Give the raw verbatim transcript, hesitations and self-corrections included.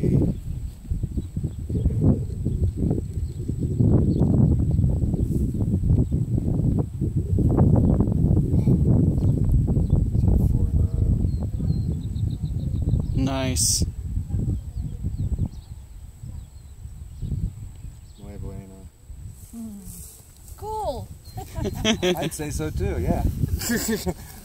Nice. Muy bueno. Mm. Cool. I'd say so too, yeah.